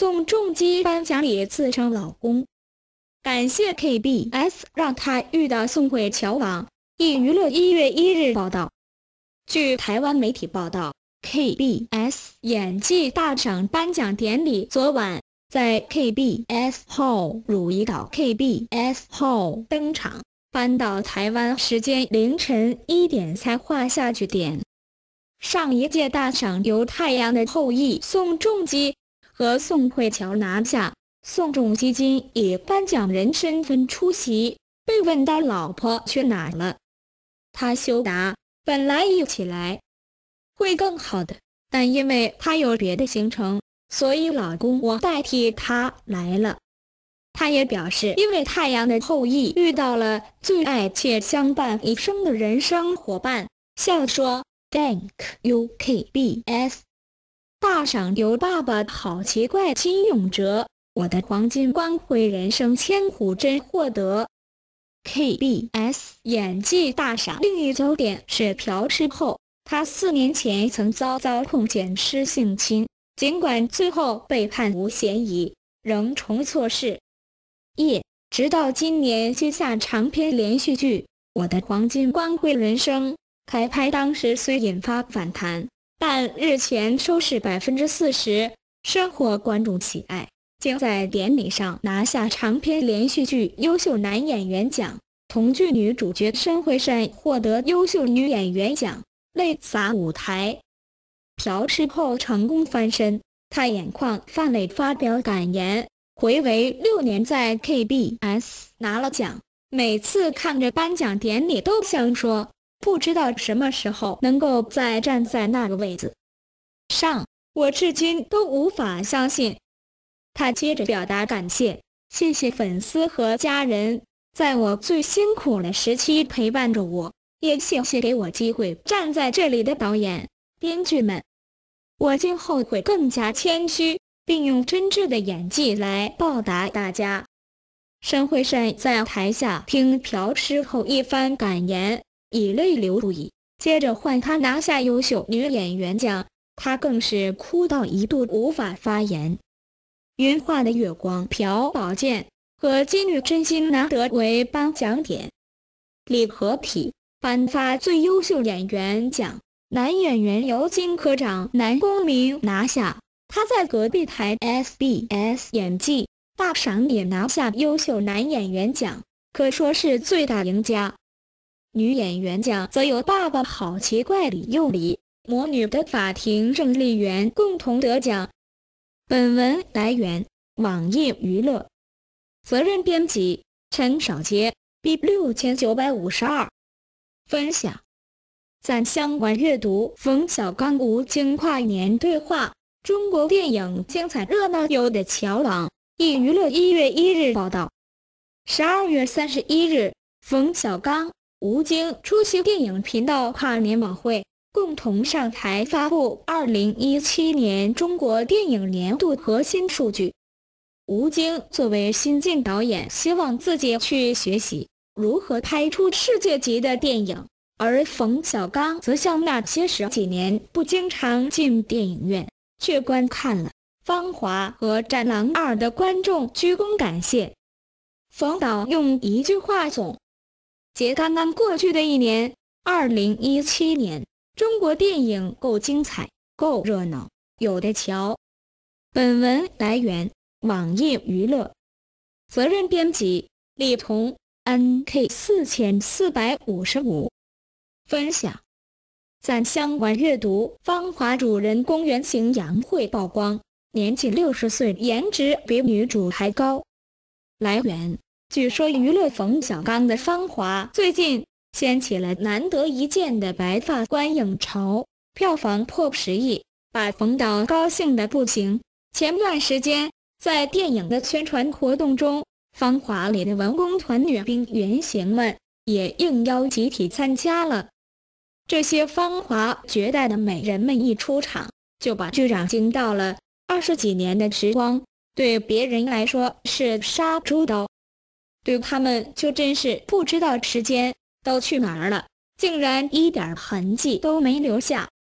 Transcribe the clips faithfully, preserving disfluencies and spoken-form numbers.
宋仲基颁奖礼自称老公，感谢 K B S 让他遇到宋慧乔网。一娱乐一月一日报道，据台湾媒体报道 ，K B S 演技大赏颁奖典礼昨晚在 K B S Hall 汝矣岛 K B S Hall 登场，搬到台湾时间凌晨一点才画下句点。上一届大赏由《太阳的后裔》宋仲基和宋慧乔拿下，宋仲基今以颁奖人身份出席，被问到老婆去哪了，他羞答：“本来一起来会更好的，但因为他有别的行程，所以老公我代替他来了。”他也表示，因为《太阳的后裔》遇到了最爱且相伴一生的人生伙伴，笑说 ：“Thank you K B S。”大赏由爸爸好奇怪金永哲、我的黄金光辉人生千虎真获得。K B S 演技大赏另一焦点是朴智厚，他四年前曾遭遭控捡尸性侵，尽管最后被判无嫌疑，仍重错事业，直到今年接下长篇连续剧《我的黄金光辉人生》开拍，当时虽引发反弹，但日前收视百分之四十，深获观众喜爱，竟在典礼上拿下长篇连续剧优秀男演员奖。同剧女主角申惠善获得优秀女演员奖，泪洒舞台。朴智厚成功翻身，他眼眶泛泪发表感言，回违六年在 K B S 拿了奖，每次看着颁奖典礼都想说，不知道什么时候能够再站在那个位子上，我至今都无法相信。他接着表达感谢，谢谢粉丝和家人，在我最辛苦的时期陪伴着我，也谢谢给我机会站在这里的导演、编剧们。我今后会更加谦虚，并用真挚的演技来报答大家。申惠善在台下听朴智厚一番感言，以泪流不已。接着换她拿下优秀女演员奖，她更是哭到一度无法发言。云画的月光朴宝剑和金女真心难得为颁奖点礼合体，颁发最优秀演员奖，男演员由金科长南宫珉拿下，他在隔壁台 S B S 演技大赏也拿下优秀男演员奖，可说是最大赢家。女演员奖则由爸爸好奇怪李幼里、魔女的法庭郑丽媛共同得奖。本文来源网易娱乐，责任编辑陈少杰 B 六千九百五十二，分享赞相关阅读。冯小刚吴京跨年对话，中国电影精彩热闹有的瞧网。一娱乐一月一日报道，十二月三十一日，冯小刚、吴京出席电影频道跨年晚会，共同上台发布二零一七年中国电影年度核心数据。吴京作为新晋导演，希望自己去学习如何拍出世界级的电影，而冯小刚则向那些十几年不经常进电影院却观看了《芳华》和《战狼二》的观众鞠躬感谢。冯导用一句话总结刚刚过去的一年，二零一七年中国电影够精彩，够热闹，有的瞧。本文来源网易娱乐，责任编辑李彤 N K 四千四百五十五，分享赞相关阅读。芳华主人公原型杨慧曝光，年仅六十岁，颜值比女主还高。来源据说娱乐冯小刚的《芳华》最近掀起了难得一见的白发观影潮，票房破十亿，把冯导高兴的不行。前段时间在电影的宣传活动中，《芳华》里的文工团女兵原型们也应邀集体参加了。这些芳华绝代的美人们一出场，就把剧场惊到了。二十几年的时光，对别人来说是杀猪刀，对他们就真是不知道时间都去哪儿了，竟然一点痕迹都没留下。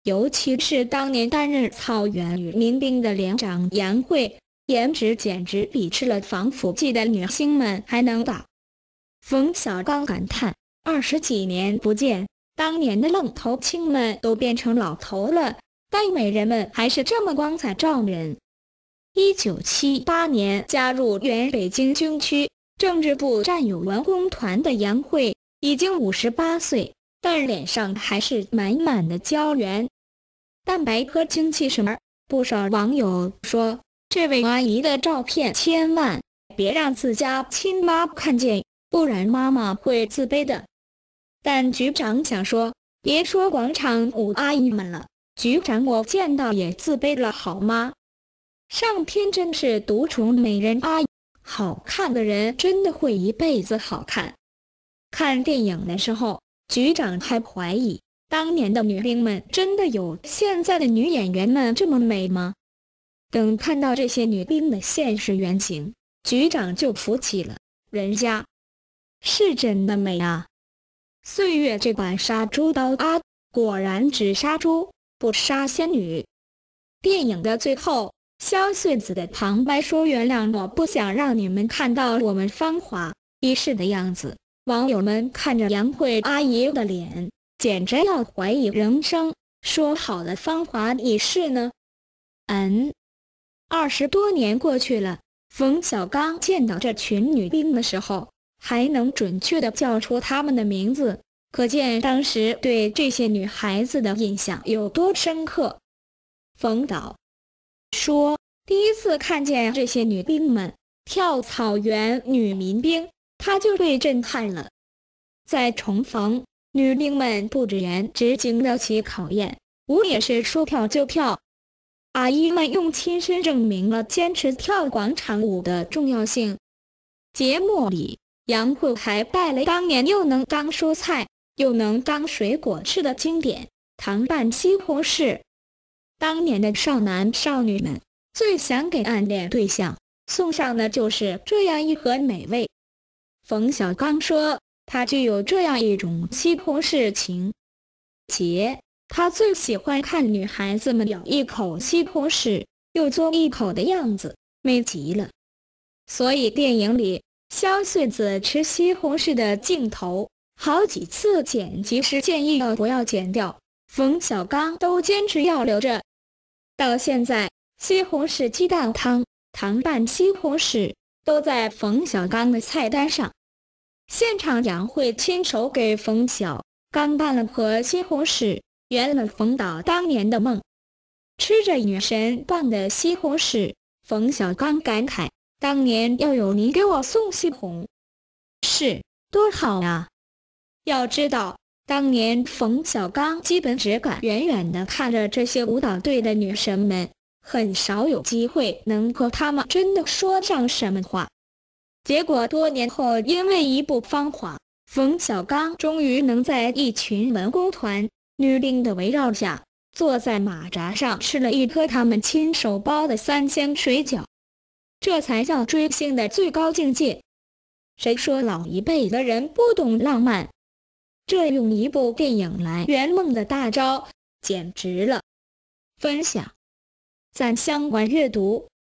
尤其是当年担任草原与民兵的连长杨慧，颜值简直比吃了防腐剂的女星们还能打。冯小刚感叹：二十几年不见，当年的愣头青们都变成老头了，但美人们还是这么光彩照人。一九七八年加入原北京军区政治部战友文工团的杨慧已经五十八岁，但脸上还是满满的胶原。蛋白和精气神儿，不少网友说，这位阿姨的照片千万别让自家亲妈看见，不然妈妈会自卑的。但局长想说，别说广场舞阿姨们了，局长我见到也自卑了好吗？上天真是独宠美人阿姨，好看的人真的会一辈子好看。看电影的时候，局长还怀疑，当年的女兵们真的有现在的女演员们这么美吗？等看到这些女兵的现实原型，局长就服气了，人家是真的美啊！岁月这把杀猪刀啊，果然只杀猪不杀仙女。电影的最后，萧穗子的旁白说：“原谅我不想让你们看到我们芳华一世的样子。”网友们看着杨慧阿姨的脸，简直要怀疑人生。说好的芳华一世呢？嗯，二十多年过去了，冯小刚见到这群女兵的时候，还能准确地叫出她们的名字，可见当时对这些女孩子的印象有多深刻。冯导说，第一次看见这些女兵们跳草原女民兵，他就被震撼了。在重逢，女兵们不止颜值经得起考验，舞也是说跳就跳。阿姨们用亲身证明了坚持跳广场舞的重要性。节目里，杨慧还带了当年又能当蔬菜又能当水果吃的经典糖拌西红柿。当年的少男少女们最想给暗恋对象送上的就是这样一盒美味。冯小刚说，他具有这样一种西红柿情节，他最喜欢看女孩子们咬一口西红柿又嘬一口的样子，美极了。所以电影里萧穗子吃西红柿的镜头，好几次剪辑师建议要不要剪掉，冯小刚都坚持要留着。到现在，西红柿鸡蛋汤、糖拌西红柿都在冯小刚的菜单上。现场杨慧亲手给冯小刚拌了盒西红柿，圆了冯导当年的梦。吃着女神拌的西红柿，冯小刚感慨，当年要有你给我送西红柿多好啊。要知道，当年冯小刚基本只敢远远地看着这些舞蹈队的女神们，很少有机会能和她们真的说上什么话。结果多年后，因为一部《芳华》，冯小刚终于能在一群文工团女兵的围绕下，坐在马扎上吃了一颗他们亲手包的三鲜水饺。这才叫追星的最高境界。谁说老一辈的人不懂浪漫？这用一部电影来圆梦的大招，简直了！分享，赞相关阅读。